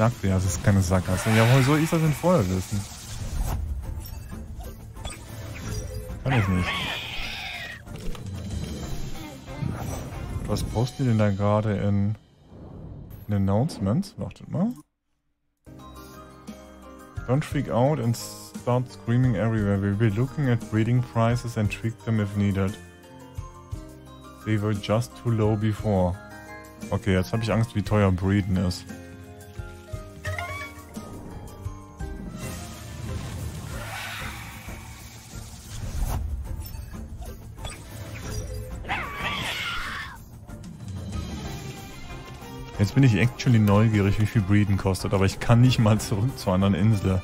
sagte ja, es ist keine Sackgasse. Ja, woher soll ich das denn vorher wissen? Kann ich nicht. Was postet ihr denn da gerade in Announcements? Wartet mal. Don't freak out and start screaming everywhere. We'll be looking at breeding prices and tweak them if needed. They were just too low before. Okay, jetzt habe ich Angst, wie teuer Breeden ist. Jetzt bin ich actually neugierig, wie viel Breeden kostet, aber ich kann nicht mal zurück zur anderen Insel.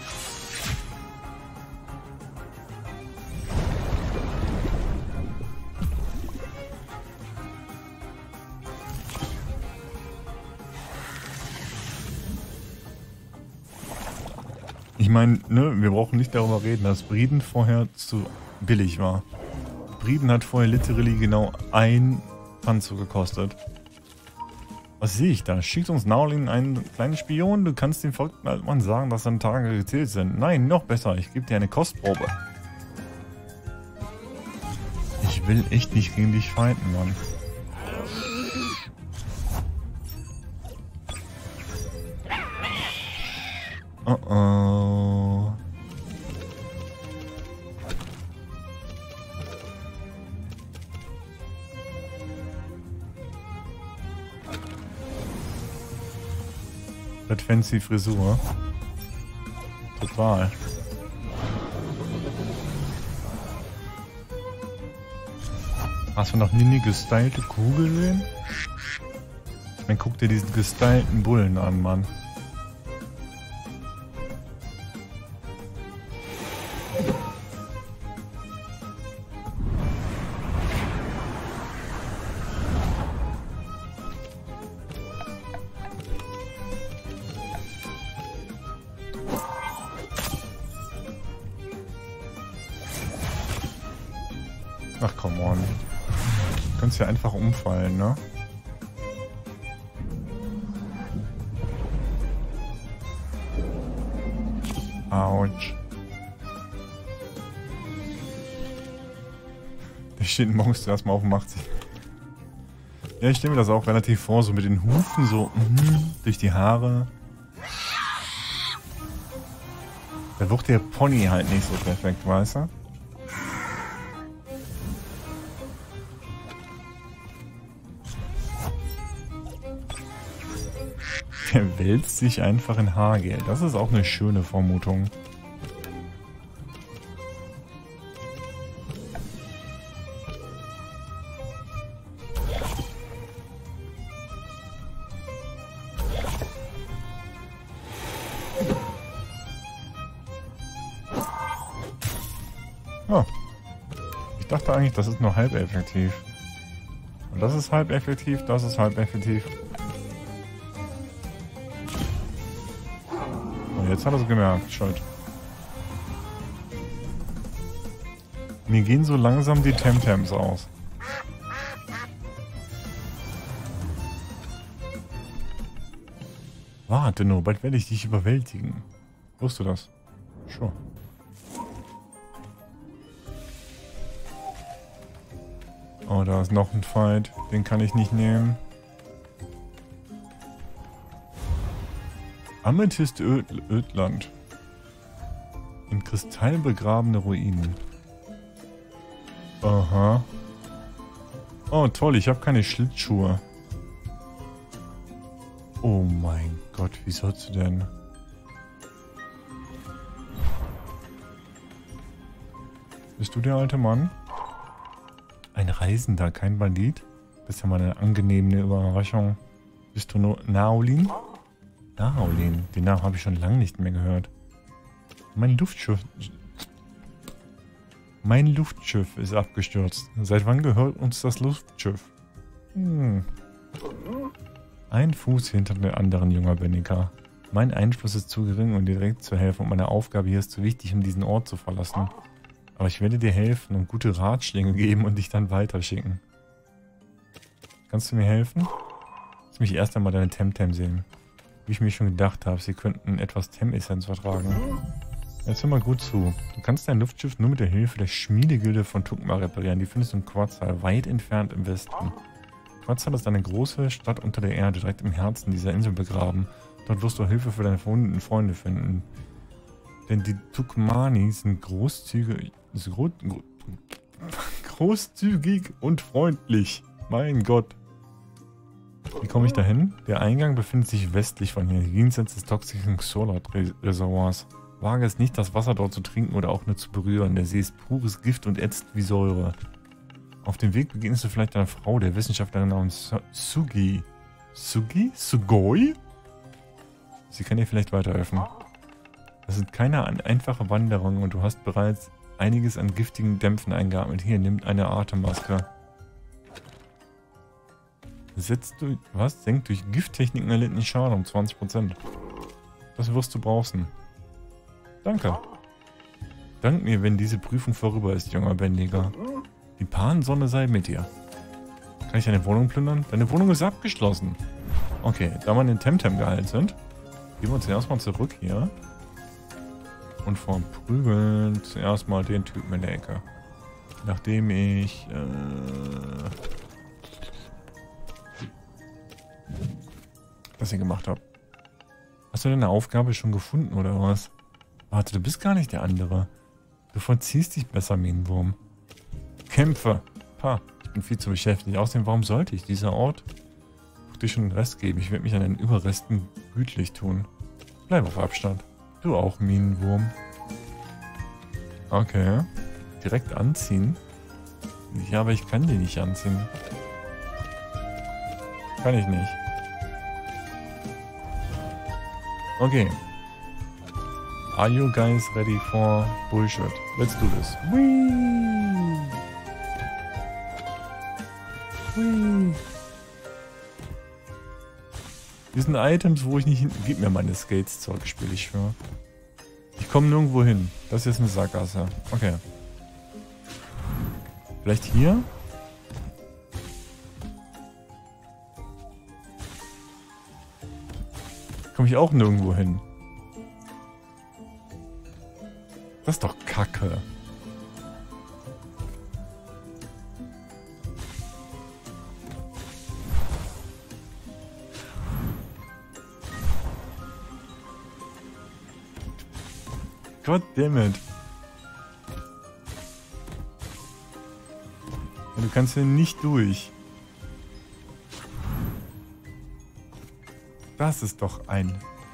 Ich meine, ne, wir brauchen nicht darüber reden, dass Breeden vorher zu billig war. Breeden hat vorher literally genau ein Panzer gekostet. Was sehe ich da? Schickt uns Naolin einen kleinen Spion? Du kannst dem verrückten alten Mann sagen, dass seine Tage gezählt sind. Nein, noch besser. Ich gebe dir eine Kostprobe. Ich will echt nicht gegen dich fighten, Mann. Oh oh. Das fancy Frisur. Total. Hast du noch nie eine gestylte Kugel gesehen? Ich meine, guck dir diesen gestylten Bullen an, Mann. Ach, come on. Du kannst ja einfach umfallen, ne? Autsch. Der steht morgens erstmal auf und macht sich. Ja, ich stelle mir das auch relativ vor, so mit den Hufen so durch die Haare. Da wird der Pony halt nicht so perfekt, weißt du? Der wälzt sich einfach in Haargel. Das ist auch eine schöne Vermutung. Oh. Ich dachte eigentlich, das ist nur halb effektiv. Und das ist halb effektiv, das ist halb effektiv. Jetzt hat er es gemerkt, Schuld. Mir gehen so langsam die Temtems aus. Warte nur, bald werde ich dich überwältigen. Wusstest du das? Sure. Oh, da ist noch ein Fight. Den kann ich nicht nehmen. Amethyst Ödland. In Kristall begrabene Ruinen. Aha. Oh toll, ich habe keine Schlittschuhe. Oh mein Gott, wie sollst du denn? Bist du der alte Mann? Ein Reisender, kein Bandit? Das ist ja mal eine angenehme Überraschung. Bist du nur Naolin? Naolin, den Namen habe ich schon lange nicht mehr gehört. Mein Luftschiff ist abgestürzt. Seit wann gehört uns das Luftschiff? Ein Fuß hinter dem anderen, junger Benika. Mein Einfluss ist zu gering, um dir direkt zu helfen, und meine Aufgabe hier ist zu wichtig, um diesen Ort zu verlassen. Aber ich werde dir helfen und gute Ratschläge geben und dich dann weiterschicken. Kannst du mir helfen? Lass mich erst einmal deine Temtem sehen. Wie ich mir schon gedacht habe, sie könnten etwas Tem-Essenz vertragen. Jetzt hör mal gut zu. Du kannst dein Luftschiff nur mit der Hilfe der Schmiedegilde von Tukma reparieren. Die findest du in Quetzal, weit entfernt im Westen. Quetzal ist eine große Stadt unter der Erde, direkt im Herzen dieser Insel begraben. Dort wirst du Hilfe für deine verwundeten Freunde finden. Denn die Tukmani sind großzügig und freundlich. Mein Gott. Wie komme ich da hin? Der Eingang befindet sich westlich von hier, jenseits des toxischen Xolot-Reservoirs. Wage es nicht, das Wasser dort zu trinken oder auch nur zu berühren. Der See ist pures Gift und ätzt wie Säure. Auf dem Weg begegnest du vielleicht einer Frau, der Wissenschaftlerin namens Sugi. Sugi? Sugoi? Sie kann dir vielleicht weiterhelfen. Das sind keine einfache Wanderung und du hast bereits einiges an giftigen Dämpfen eingeatmet. Hier, nimm eine Atemmaske. Senkt durch Gifttechniken erlittenen Schaden um 20%. Das wirst du brauchen. Danke. Dank mir, wenn diese Prüfung vorüber ist, junger Bändiger. Die Pansonne sei mit dir. Kann ich deine Wohnung plündern? Deine Wohnung ist abgeschlossen. Okay, da wir in den Temtem geheilt sind, gehen wir uns erstmal zurück hier. Und verprügeln zuerst mal den Typen in der Ecke. Nachdem ich das hier gemacht habe. Hast du deine Aufgabe schon gefunden oder was? Warte, du bist gar nicht der andere. Du verziehst dich besser, Minenwurm. Kämpfe. Pa, ich bin viel zu beschäftigt. Außerdem, warum sollte ich? Dieser Ort wird dir schon den Rest geben. Ich werde mich an den Überresten gütlich tun. Bleib auf Abstand. Du auch, Minenwurm. Okay. Direkt anziehen. Ja, aber ich kann die nicht anziehen. Kann ich nicht. Okay. Are you guys ready for bullshit? Let's do this. Whee! Whee! Hier sind Items, wo ich nicht hin... Gib mir meine Skates zurück, spiele ich für. Ich komme nirgendwo hin. Das ist jetzt eine Sackgasse. Okay. Vielleicht hier? Komme ich auch nirgendwo hin. Das ist doch Kacke. Goddammit. Du kannst hier nicht durch. Das ist doch ein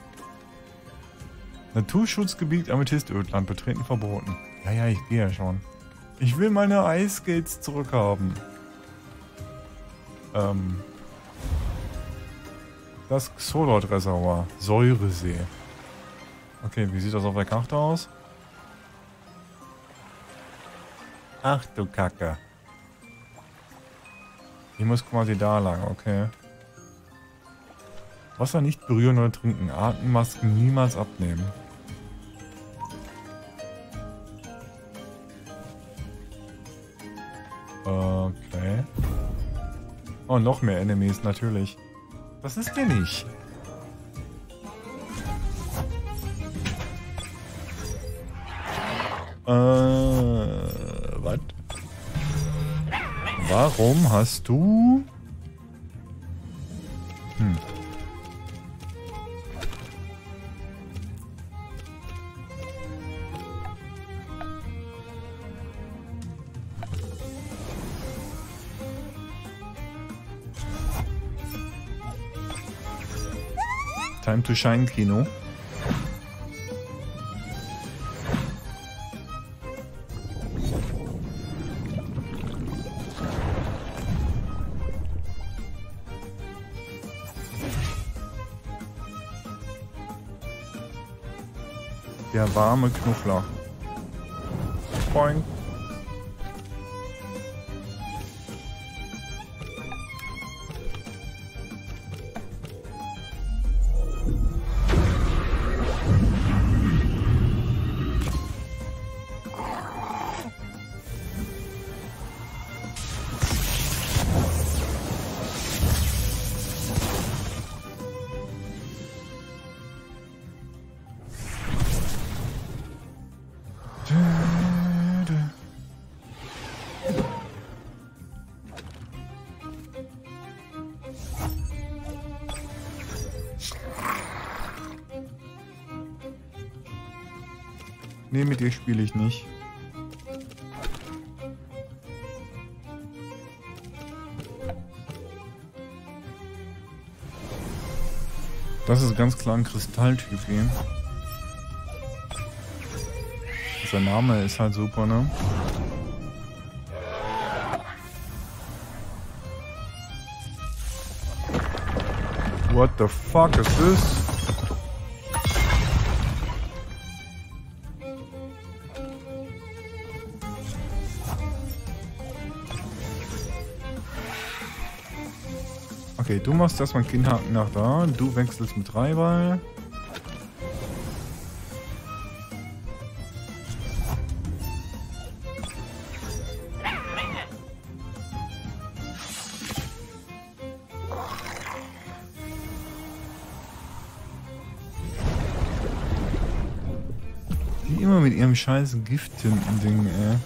Naturschutzgebiet Amethystödland. Betreten verboten. Ja, ja, ich gehe ja schon. Ich will meine Eisskates zurückhaben. Das Xolot-Reservoir. Säuresee. Okay, wie sieht das auf der Karte aus? Ach du Kacke. Ich muss quasi da lang, okay. Wasser nicht berühren oder trinken. Atemmasken niemals abnehmen. Okay. Oh, noch mehr Enemies, natürlich. Was ist denn nicht? Was? Warum hast du... Time to Shine Kino. Der warme Knuffler. Boing. Nee, mit dir spiele ich nicht. Das ist ganz klar ein Kristalltyp hier. Sein Name ist halt super, ne? What the fuck is this? Okay, du machst erstmal einen Kinnhaken nach da. Du wechselst mit Reiball. Die immer mit ihrem scheiß Gifttinten-Ding, ey.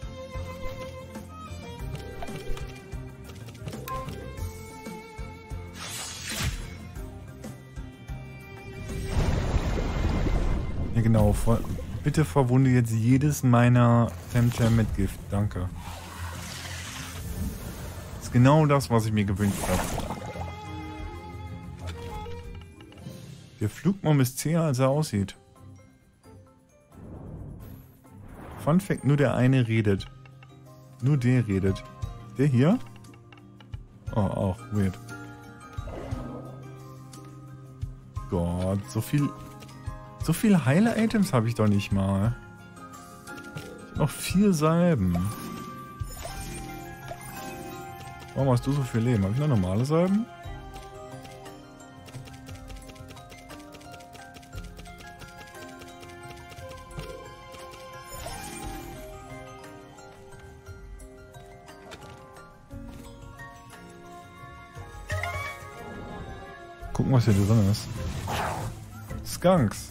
Ja genau, bitte verwunde jetzt jedes meiner Temtem mit Gift, danke. Das ist genau das, was ich mir gewünscht habe. Der Flugmom ist zäher, als er aussieht. Fun Fact, nur der eine redet. Nur der redet. Der hier? Oh, auch weird. Gott, so viel Heile-Items habe ich doch nicht mal. Ich habe noch 4 Salben. Warum hast du so viel Leben? Habe ich noch normale Salben? Gucken, was hier drin ist. Skunks.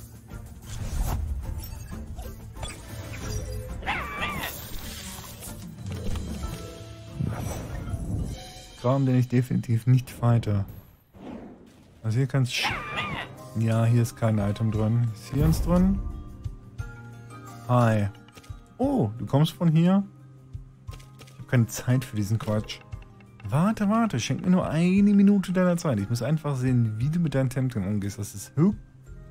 Kram, den ich definitiv nicht fighte. Also hier kannst du... Ja, hier ist kein Item drin. Ist hier eins drin? Hi. Oh, du kommst von hier? Ich habe keine Zeit für diesen Quatsch. Warte, schenk mir nur eine Minute deiner Zeit. Ich muss einfach sehen, wie du mit deinem Temtem umgehst. Das ist höchst...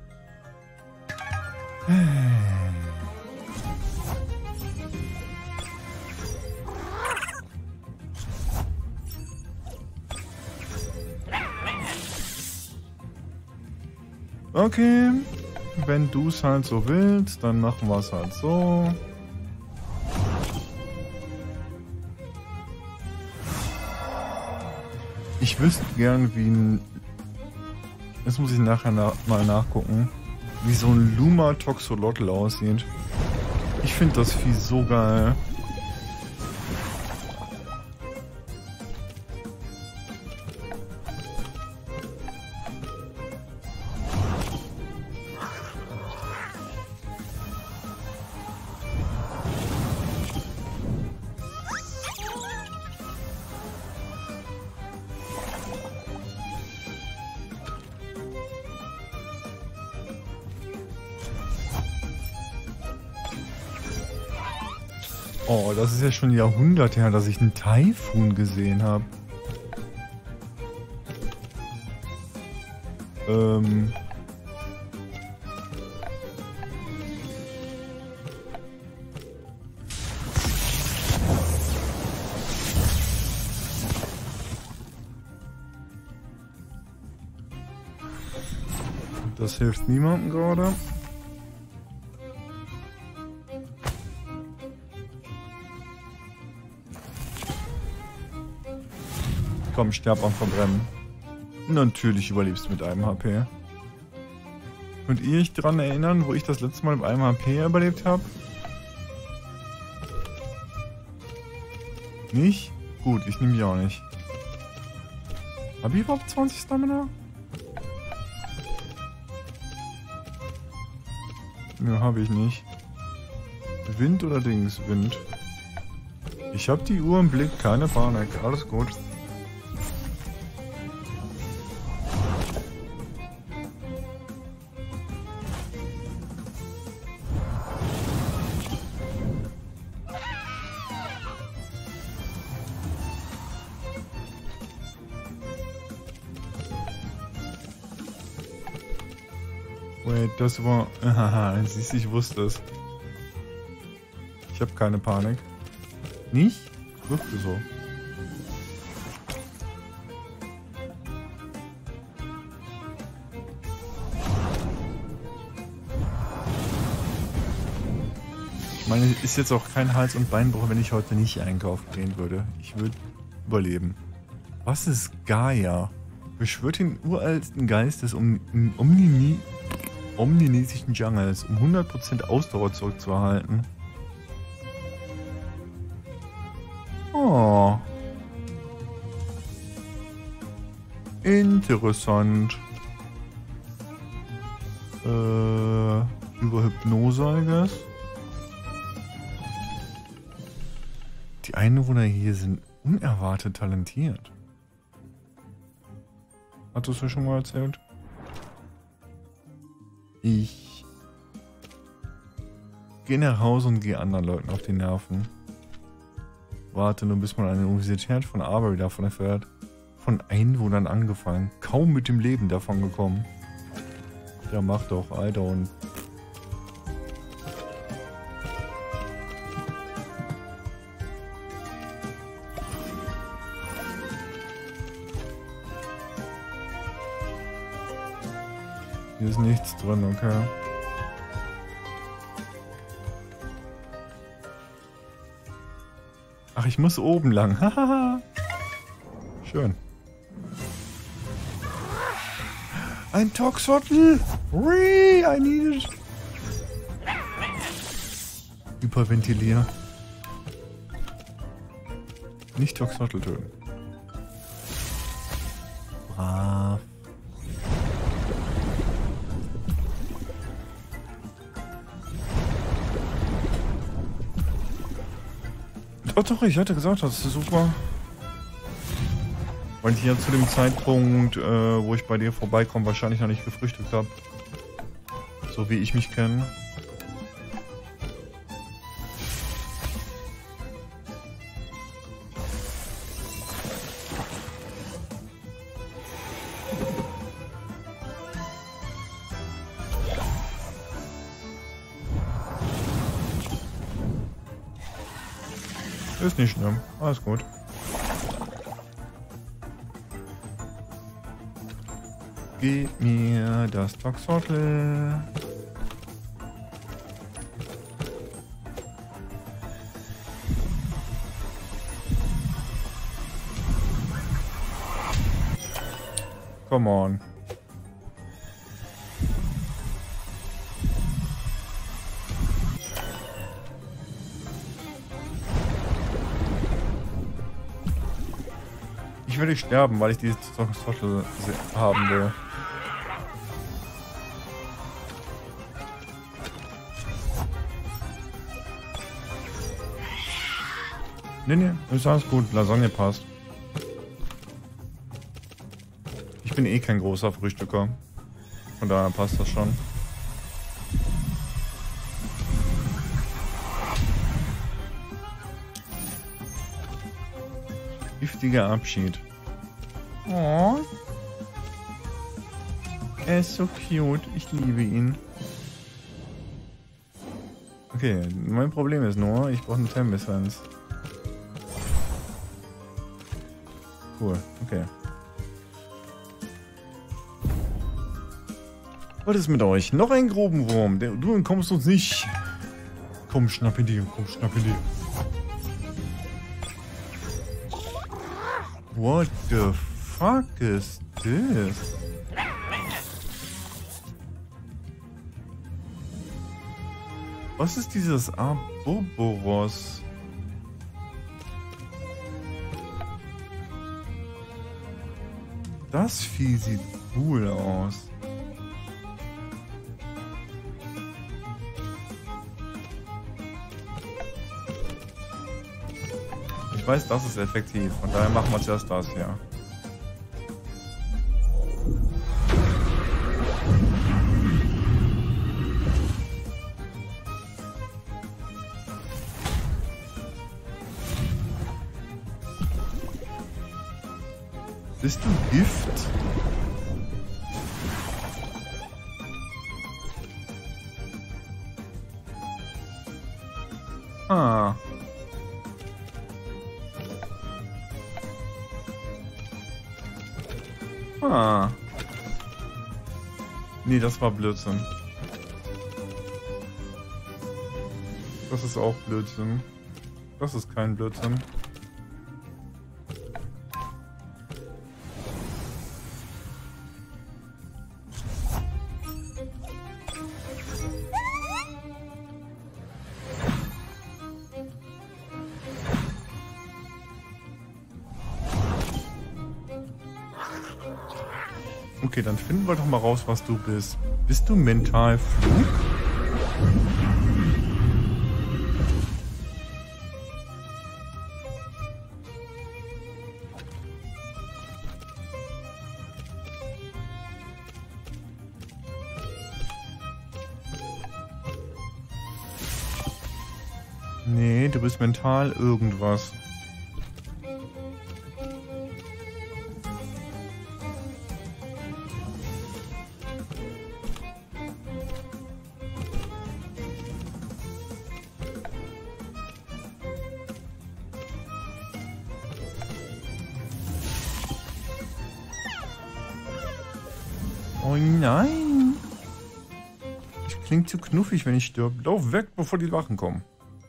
Okay, wenn du es halt so willst, dann machen wir es halt so. Ich wüsste gern, wie ein... Das muss ich nachher mal nachgucken. Wie so ein Luma Toxolotl aussieht. Ich finde das Vieh so geil. Oh, das ist ja schon Jahrhunderte her, dass ich einen Taifun gesehen habe. Das hilft niemandem gerade. Komm, sterb am Verbrennen. Natürlich überlebst du mit einem HP. Könnt ihr euch daran erinnern, wo ich das letzte Mal mit einem HP überlebt habe? Nicht? Gut, ich nehme die auch nicht. Hab ich überhaupt 20 Stamina? Nö, habe ich nicht. Wind oder Dings? Wind. Ich hab die Uhr im Blick, keine Panik, alles gut. Wait, das war... Haha, siehst du, ich wusste es. Ich habe keine Panik. Nicht? Wirkte so. Ich meine, ist jetzt auch kein Hals- und Beinbruch, wenn ich heute nicht einkaufen gehen würde. Ich würde überleben. Was ist Gaia? Beschwört den uralten Geist des omninesischen Jungles, um 100% Ausdauer zurückzuerhalten. Oh. Interessant. Über Hypnose, I guess. Die Einwohner hier sind unerwartet talentiert. Hattest du schon mal erzählt? Ich gehe nach Hause und gehe anderen Leuten auf die Nerven. Warte nur, bis man an der Universität von Arbery davon erfährt. Von Einwohnern angefangen. Kaum mit dem Leben davon gekommen. Ja, mach doch, I don't. Hier ist nichts drin, okay. Ach, ich muss oben lang. Hahaha. Schön. Ein Toxotl. I need it. Hyperventilier. Nicht Toxotl töten. Brav. Oh doch, ich hatte gesagt, das ist super. Weil ich ja zu dem Zeitpunkt, wo ich bei dir vorbeikomme, wahrscheinlich noch nicht gefrühstückt habe. So wie ich mich kenne. Ist nicht schlimm. Alles gut. Gib mir das Toxotl. Come on. Ich will nicht sterben, weil ich dieses Toxotl haben will. Nee, ist alles gut. Lasagne passt. Ich bin eh kein großer Frühstücker. Von daher passt das schon. Giftiger Abschied. Oh. Er ist so cute. Ich liebe ihn. Okay, mein Problem ist nur, ich brauche eine Temp-Essenz. Cool, okay. Was ist mit euch? Noch ein Grubenwurm. Du entkommst uns nicht. Komm, schnapp ihn dir. Komm, schnapp ihn dir. What the fuck is this? Was ist dieses Aboboros? Das Vieh sieht cool aus. weiß, das ist effektiv. Von daher machen wir zuerst das hier. Bist du Gift? Ah. Ah. Nee, das war Blödsinn. Das ist auch Blödsinn. Das ist kein Blödsinn. Okay, dann finden wir doch mal raus, was du bist. Bist du mental Flug? Nee, du bist mental irgendwas. Oh nein! Das klingt zu knuffig, wenn ich stirb. Lauf weg, bevor die Wachen kommen.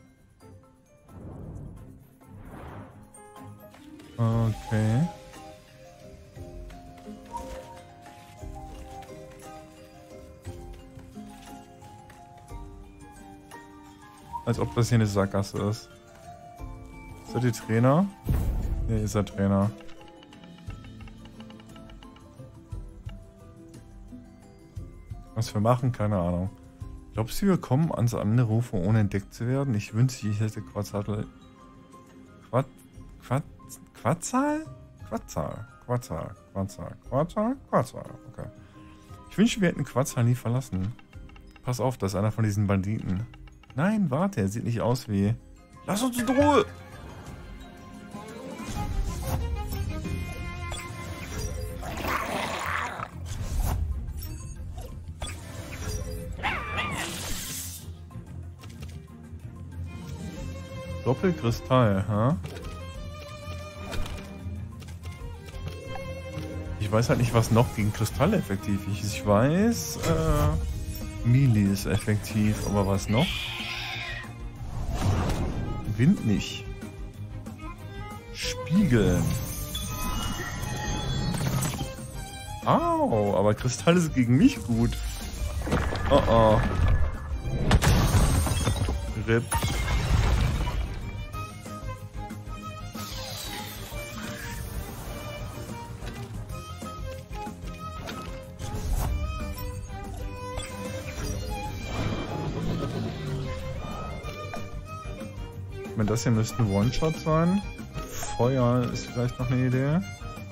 Okay. Als ob das hier eine Sackgasse ist. Seid ihr Trainer? Ne, ist er Trainer. Was wir machen, keine Ahnung. Glaubst du, wir kommen ans andere Ufer, ohne entdeckt zu werden? Ich wünschte, ich hätte Quetzal. Quetzal? Okay. Ich wünschte, wir hätten Quetzal nie verlassen. Pass auf, das ist einer von diesen Banditen. Nein, warte, er sieht nicht aus wie... Lass uns in Ruhe! Doppelkristall, ha? Ich weiß halt nicht, was noch gegen Kristalle effektiv ist. Ich weiß, Melee ist effektiv, aber was noch? Wind nicht. Spiegeln. Au, aber Kristall ist gegen mich gut. Oh oh. RIP. Das hier müsste ein One-Shot sein. Feuer ist vielleicht noch eine Idee.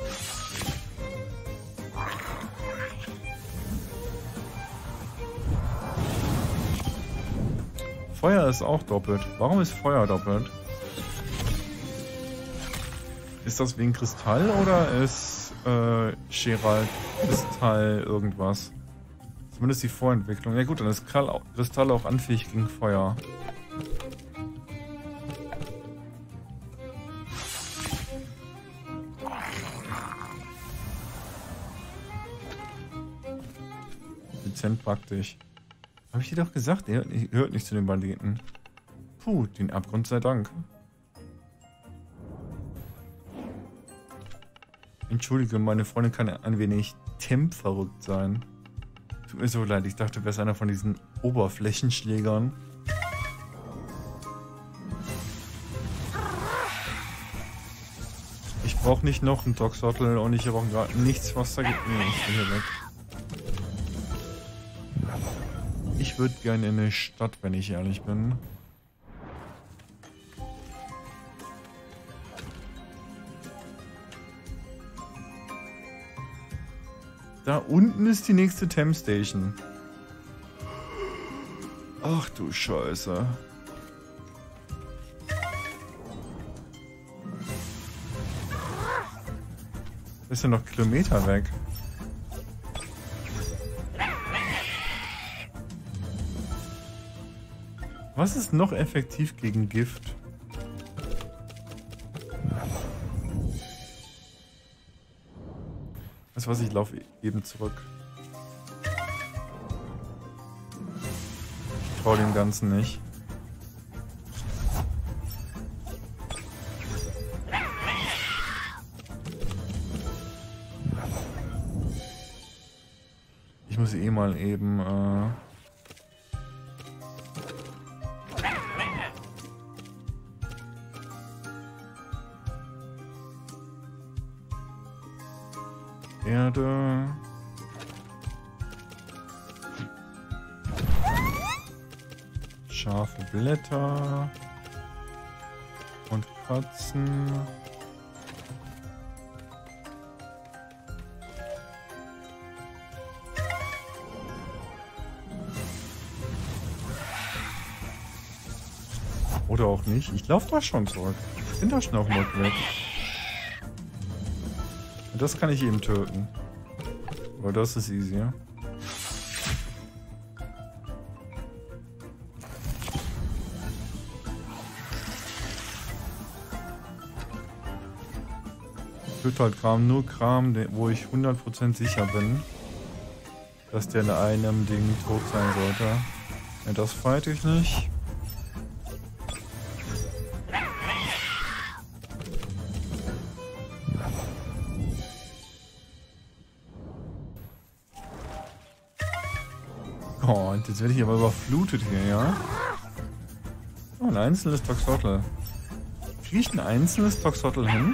Feuer ist auch doppelt. Warum ist Feuer doppelt? Ist das wegen Kristall oder ist Gerald Kristall irgendwas? Zumindest die Vorentwicklung. Ja gut, dann ist Kristall auch anfällig gegen Feuer. Praktisch. Habe ich dir doch gesagt, er hört nicht zu den Banditen. Puh, den Abgrund sei Dank. Entschuldige, meine Freundin kann ein wenig tempverrückt sein. Tut mir so leid, ich dachte, du wärst einer von diesen Oberflächenschlägern. Ich brauche nicht noch einen Toxotl und ich habe auch gerade nichts, was da gibt. Nee, ich bin hier weg. Ich würde gerne in eine Stadt, wenn ich ehrlich bin. Da unten ist die nächste Temp Station. Ach du Scheiße. Ist ja noch Kilometer weg. Was ist noch effektiv gegen Gift? Weißt du was, ich laufe eben zurück. Ich traue dem Ganzen nicht. Ich muss eh mal eben... Erde. Scharfe Blätter. Und Katzen. Oder auch nicht. Ich laufe da schon zurück. Ich bin da schon auf dem Rückweg. Das kann ich eben töten. Aber das ist easy, ja? Ich töte halt Kram, nur Kram, wo ich 100% sicher bin, dass der in einem Ding tot sein sollte. Ja, das fight ich nicht. Oh, und jetzt werde ich aber überflutet hier, ja? Oh, ein einzelnes Toxotl. Kriege ich ein einzelnes Toxotl hin?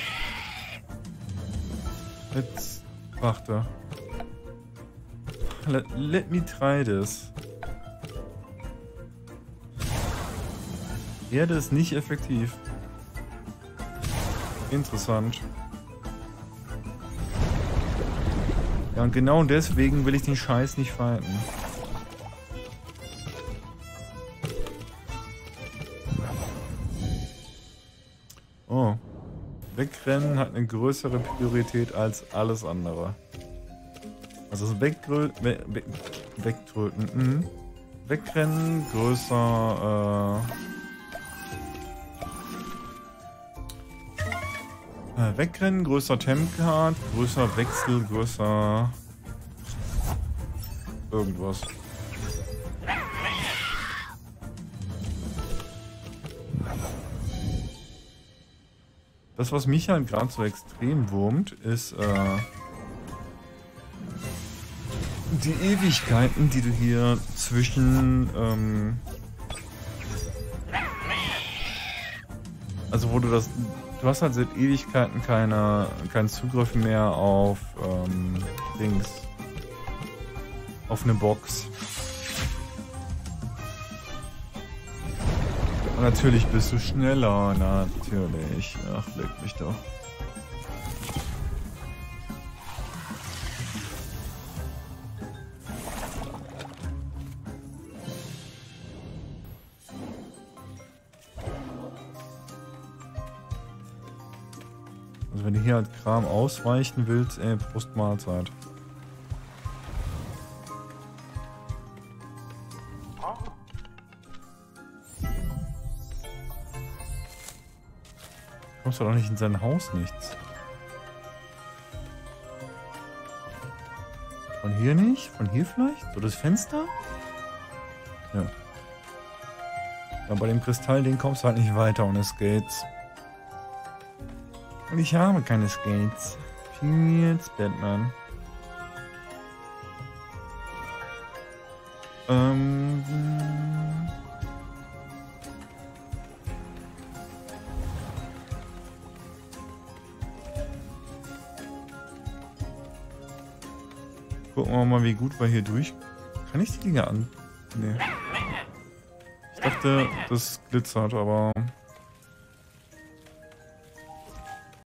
Jetzt warte. Let me try this. Erde ist nicht effektiv. Interessant. Ja, und genau deswegen will ich den Scheiß nicht fighten. Oh. Wegrennen hat eine größere Priorität als alles andere. Also das Wegtröten. Wegrennen größer. Wegrennen größer Tempcard, größer Wechsel, größer irgendwas. Das, was mich halt gerade so extrem wurmt, ist die Ewigkeiten, die du hier zwischen also wo du hast halt seit Ewigkeiten keinen Zugriff mehr auf Dings, auf eine Box. Natürlich bist du schneller, natürlich. Ach, leck mich doch. Also wenn du hier halt Kram ausweichen willst, Prost Mahlzeit. Kommst du doch nicht in sein Haus, nichts. Von hier nicht? Von hier vielleicht? So das Fenster? Ja. Ja, bei dem Kristallding kommst du halt nicht weiter ohne Skates. Und ich habe keine Skates. Jetzt Batman. Gucken wir mal, wie gut wir hier durch... Kann ich die Dinge an... Nee. Ich dachte, das glitzert, aber...